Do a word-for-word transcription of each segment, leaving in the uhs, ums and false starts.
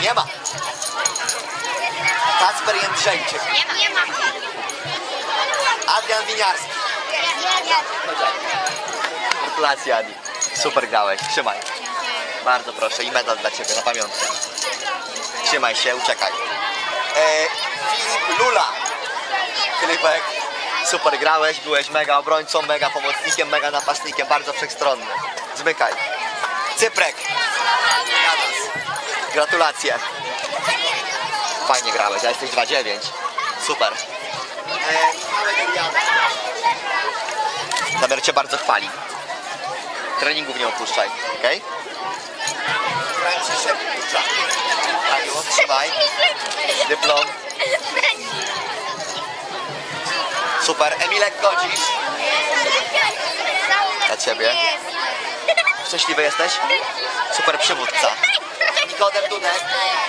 Nie ma. Kacper Jędrzejczyk. Nie ma. Nie ma. Adrian Winiarski. Nie, nie. Gratulacje, Adi. Super grałeś. Trzymaj. Bardzo proszę i medal dla ciebie na pamiątkę. Trzymaj się, uciekaj. E, Filip Lula. Filipek, super grałeś, byłeś mega obrońcą, mega pomocnikiem, mega napastnikiem, bardzo wszechstronny. Zmykaj. Cyprek. Janas. Gratulacje. Fajnie grałeś, a jesteś dwa dziewięć. Super. Zamiar cię bardzo chwali. Treningów nie opuszczaj, okej? Franciszek Kucza. Aniu, trzymaj. Dyplom. Super. Emilek Godzisz. Dla ciebie. Szczęśliwy jesteś? Super przywódca. Nikodem Dudek.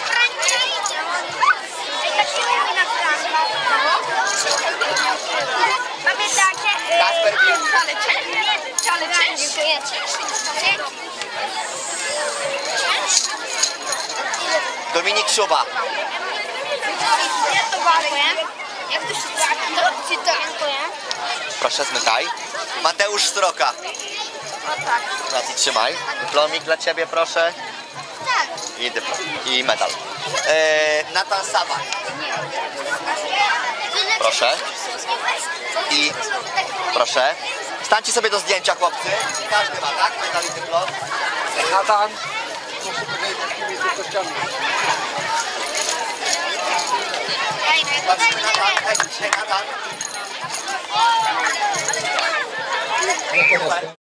Kasper Bill. Dziękuję ci. Dominik Szuba. Jak to się dziękuję. Proszę, zmykaj. Mateusz Stroka. O tak. Gracji, trzymaj. Dyplomik dla ciebie, proszę. Tak. I dyplom. I medal. Eee, Natan Sabak. Proszę. I proszę. Stańcie sobie do zdjęcia, chłopcy. Każdy ma, tak? Medal i dyplom. Natan, proszę powiedzieć, jakimi wysokościami. Patrzymy, Natan. Daj mi dzisiaj, Natan.